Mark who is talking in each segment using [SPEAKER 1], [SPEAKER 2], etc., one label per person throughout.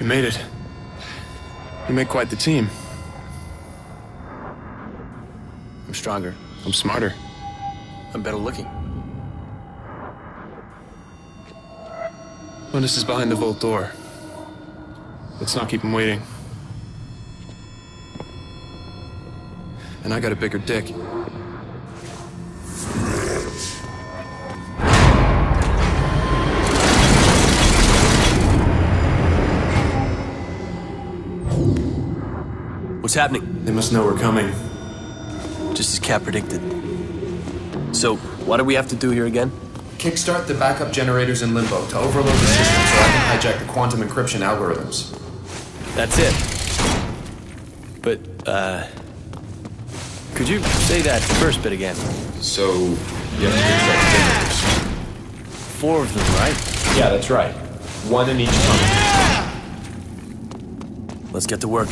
[SPEAKER 1] You made it. You make quite the team.
[SPEAKER 2] I'm stronger.
[SPEAKER 1] I'm smarter.
[SPEAKER 2] I'm better looking.
[SPEAKER 1] Linus is behind the vault door. Let's not keep him waiting. And I got a bigger dick.
[SPEAKER 2] What's happening?
[SPEAKER 1] They must know we're coming.
[SPEAKER 2] Just as Cat predicted. So, what do we have to do here again?
[SPEAKER 3] Kickstart the backup generators in Limbo to overload the system so I can hijack the quantum encryption algorithms.
[SPEAKER 2] That's it. But, could you say that first bit again?
[SPEAKER 3] So, you have to kickstart the generators.
[SPEAKER 2] 4 of them, right?
[SPEAKER 3] Yeah, that's right. 1 in each tunnel.
[SPEAKER 2] Let's get to work.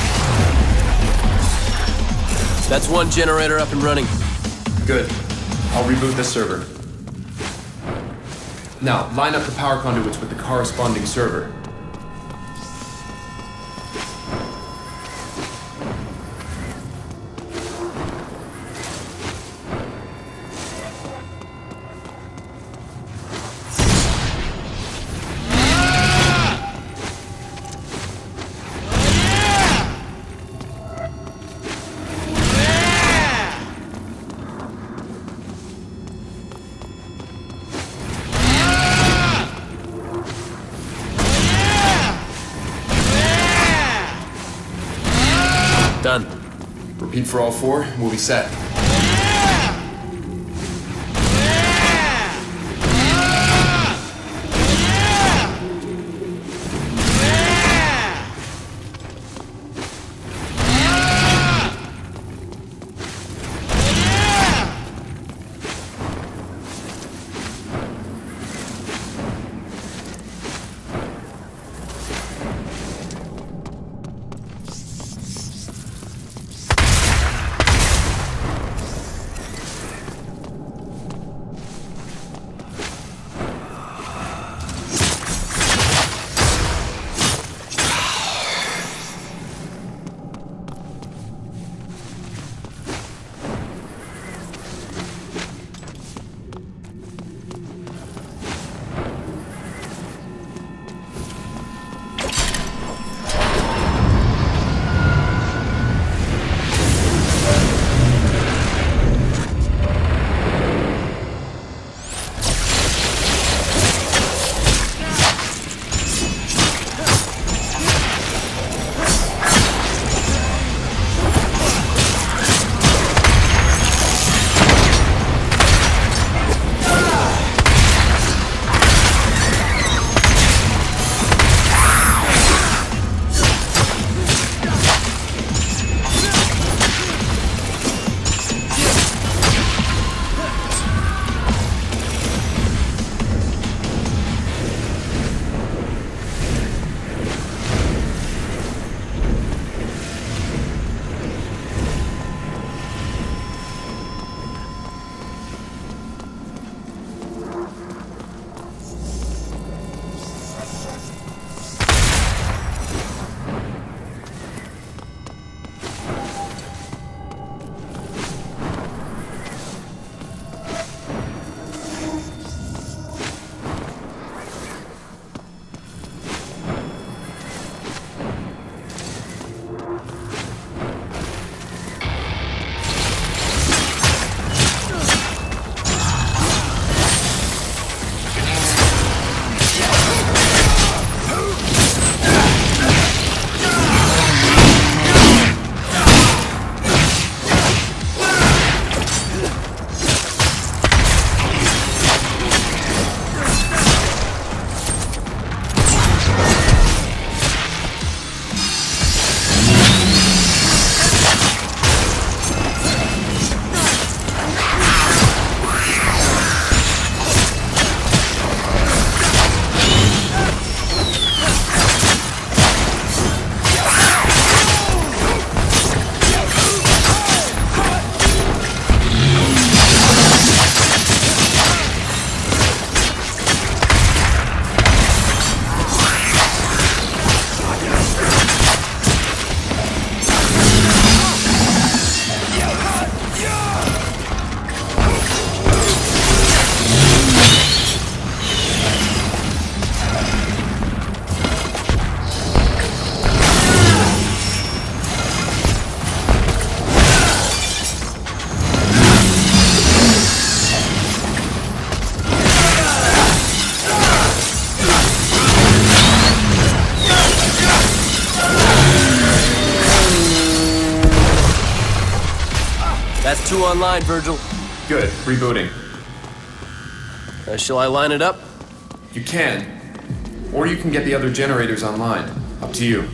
[SPEAKER 2] That's one generator up and running.
[SPEAKER 3] Good. I'll reboot this server. Now, line up the power conduits with the corresponding server.
[SPEAKER 2] Done.
[SPEAKER 3] Repeat for all four, and we'll be set.
[SPEAKER 2] That's 2 online, Virgil.
[SPEAKER 3] Good. Rebooting.
[SPEAKER 2] Shall I line it up?
[SPEAKER 3] You can. Or you can get the other generators online. Up to you.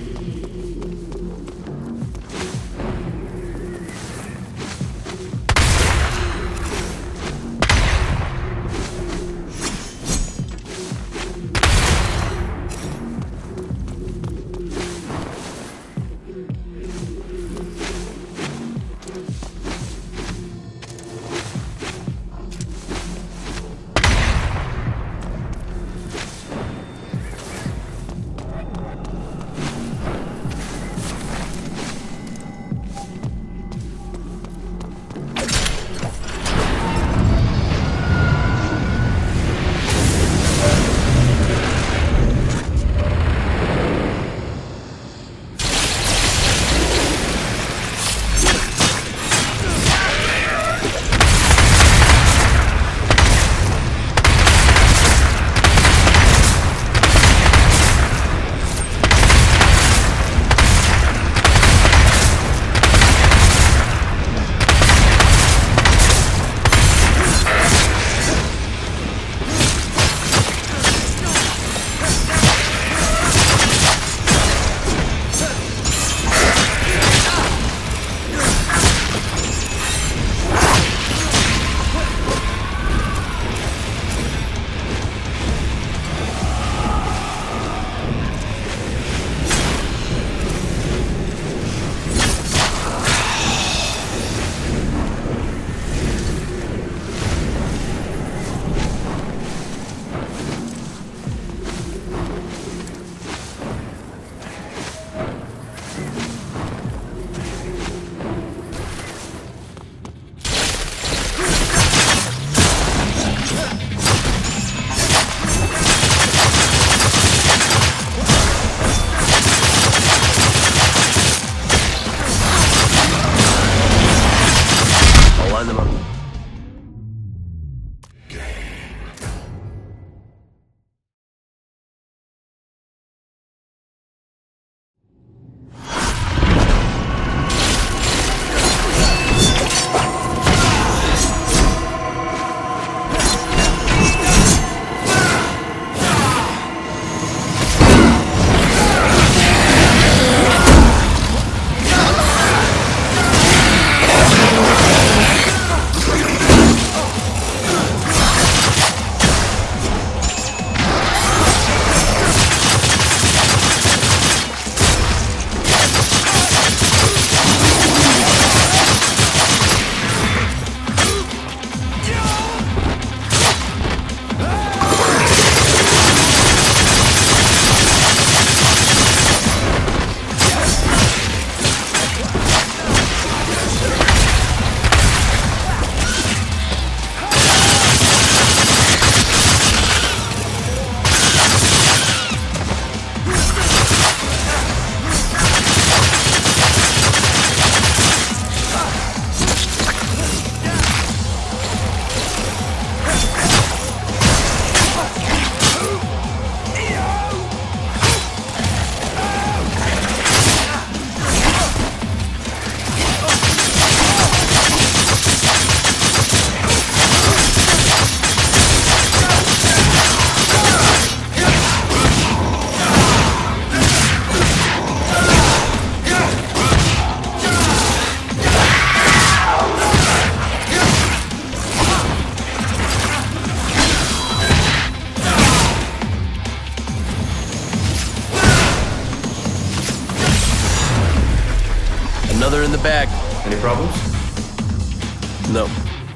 [SPEAKER 2] Another in the bag.
[SPEAKER 3] Any problems?
[SPEAKER 2] No.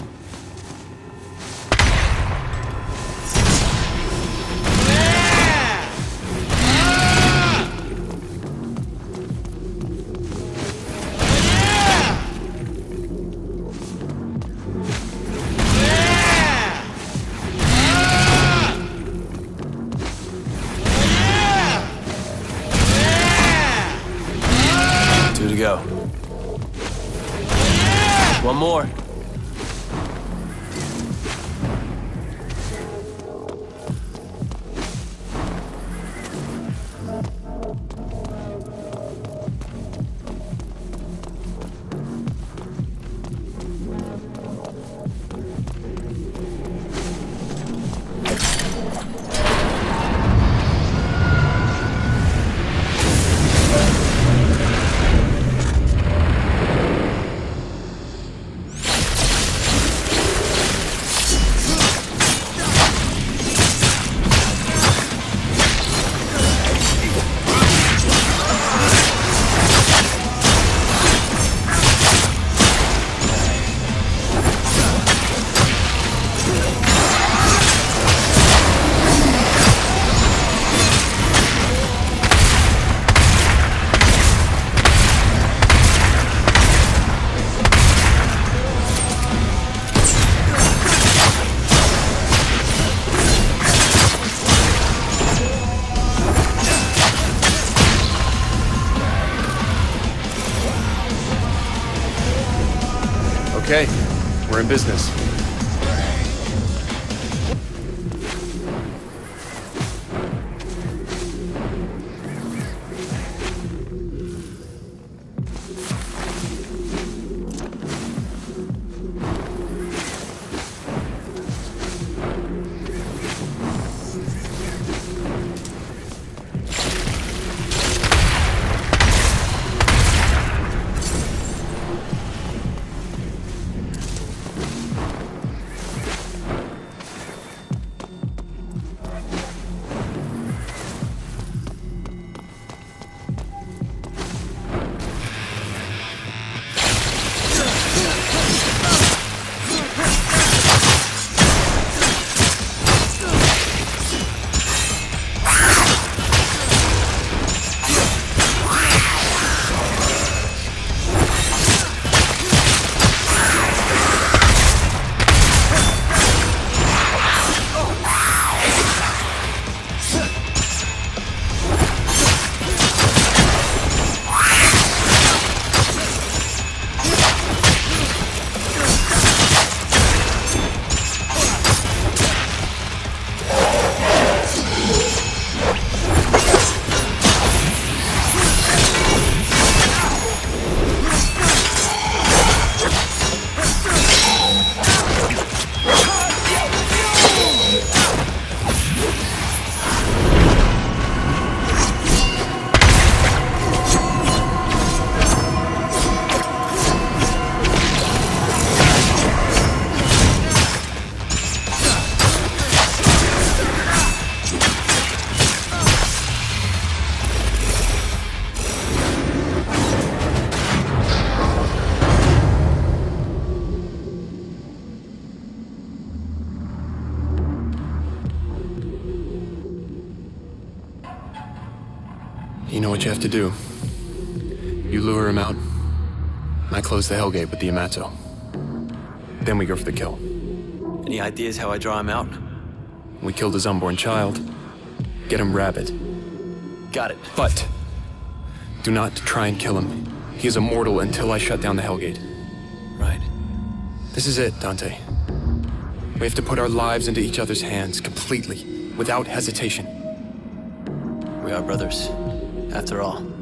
[SPEAKER 2] Two to go. One more.
[SPEAKER 1] Okay, we're in business. You know what you have to do. You lure him out. I close the Hellgate with the Yamato. Then we go for the kill.
[SPEAKER 2] Any ideas how I draw him out?
[SPEAKER 1] We killed his unborn child. Get him rabid.
[SPEAKER 2] Got it.
[SPEAKER 1] But do not try and kill him. He is immortal until I shut down the Hellgate.
[SPEAKER 2] Right.
[SPEAKER 1] This is it, Dante. We have to put our lives into each other's hands completely, without hesitation.
[SPEAKER 2] We are brothers, after all.